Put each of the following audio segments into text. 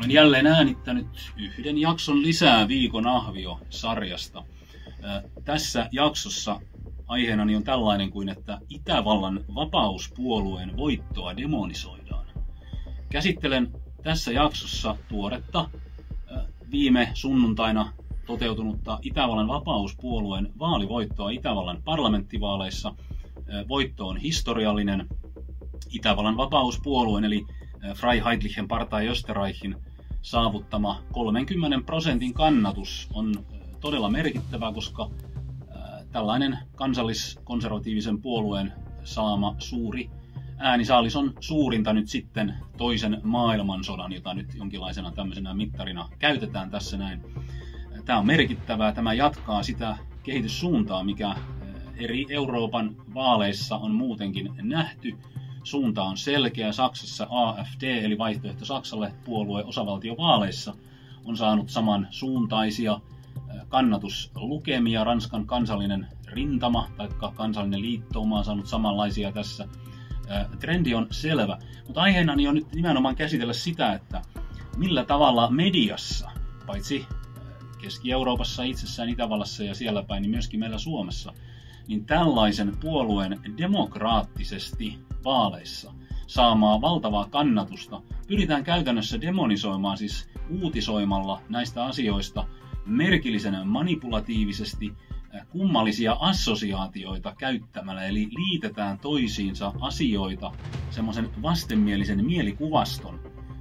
Olen jälleen äänittänyt yhden jakson lisää Viikon Ahvio-sarjasta. Tässä jaksossa aiheenani on tällainen kuin, että Itävallan vapauspuolueen voittoa demonisoidaan. Käsittelen tässä jaksossa tuoretta viime sunnuntaina toteutunutta Itävallan vapauspuolueen vaalivoittoa Itävallan parlamenttivaaleissa. Voitto on historiallinen. Itävallan vapauspuolueen eli Freiheitlichen Partei Österreichin saavuttama 30% kannatus on todella merkittävä, koska tällainen kansalliskonservatiivisen puolueen saama suuri äänisaalis on suurinta nyt sitten toisen maailmansodan, jota nyt jonkinlaisena tämmöisenä mittarina käytetään tässä näin. Tämä on merkittävää. Tämä jatkaa sitä kehityssuuntaa, mikä eri Euroopan vaaleissa on muutenkin nähty. Suunta on selkeä. Saksassa AfD, eli vaihtoehto Saksalle puolue osavaltiovaaleissa, on saanut samansuuntaisia kannatuslukemia. Ranskan kansallinen rintama tai kansallinen liittouma on saanut samanlaisia tässä. Trendi on selvä, mutta aiheenani on nyt nimenomaan käsitellä sitä, että millä tavalla mediassa, paitsi Keski-Euroopassa itsessään, Itävallassa ja siellä päin, niin myöskin meillä Suomessa, niin tällaisen puolueen demokraattisesti vaaleissa saamaa valtavaa kannatusta pyritään käytännössä demonisoimaan, siis uutisoimalla näistä asioista merkillisen manipulatiivisesti, kummallisia assosiaatioita käyttämällä, eli liitetään toisiinsa asioita semmoisen vastenmielisen mielikuvaston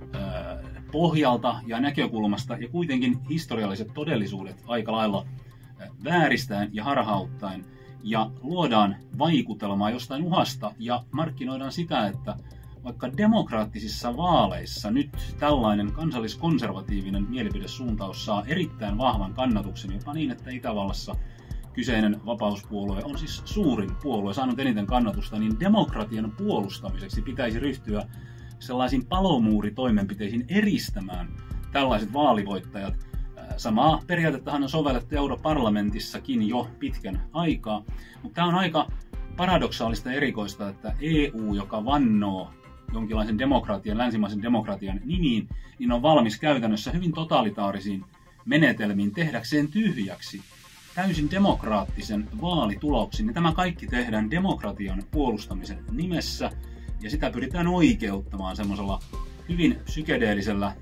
pohjalta ja näkökulmasta, ja kuitenkin historialliset todellisuudet aika lailla vääristäen ja harhauttaen, ja luodaan vaikutelmaa jostain uhasta ja markkinoidaan sitä, että vaikka demokraattisissa vaaleissa nyt tällainen kansalliskonservatiivinen mielipidesuuntaus saa erittäin vahvan kannatuksen, jopa niin, että Itävallassa kyseinen vapauspuolue on siis suurin puolue, saanut eniten kannatusta, niin demokratian puolustamiseksi pitäisi ryhtyä sellaisiin palomuuritoimenpiteisiin eristämään tällaiset vaalivoittajat. Samaa periaatettahan on sovellettu europarlamentissakin jo pitkän aikaa, mutta tämä on aika paradoksaalista ja erikoista, että EU, joka vannoo jonkinlaisen demokratian, länsimaisen demokratian nimiin, niin on valmis käytännössä hyvin totalitaarisiin menetelmiin tehdäkseen tyhjäksi täysin demokraattisen vaalituloksin. Ja tämä kaikki tehdään demokratian puolustamisen nimessä, ja sitä pyritään oikeuttamaan semmoisella hyvin psykedeellisellä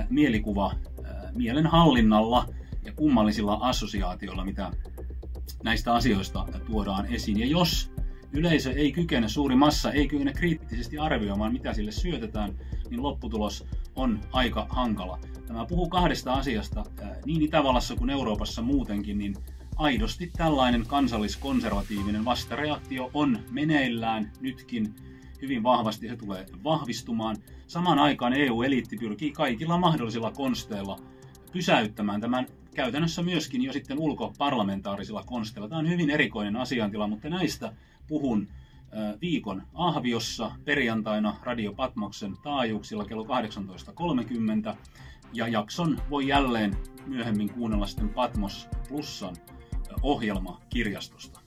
mielenhallinnalla ja kummallisilla assosiaatioilla, mitä näistä asioista tuodaan esiin. Ja jos yleisö ei kykene, suuri massa ei kykene kriittisesti arvioimaan, mitä sille syötetään, niin lopputulos on aika hankala. Tämä puhuu kahdesta asiasta, niin Itävallassa kuin Euroopassa muutenkin, niin aidosti tällainen kansalliskonservatiivinen vastareaktio on meneillään nytkin hyvin vahvasti, se tulee vahvistumaan. Samaan aikaan EU-eliitti pyrkii kaikilla mahdollisilla konsteilla pysäyttämään tämän käytännössä myöskin jo sitten ulkoparlamentaarisilla konsteilla. Tämä on hyvin erikoinen asiantila, mutta näistä puhun Viikon Ahviossa perjantaina Radio Patmoksen taajuuksilla kello 18.30, ja jakson voi jälleen myöhemmin kuunnella sitten Patmos Plusan ohjelmakirjastosta.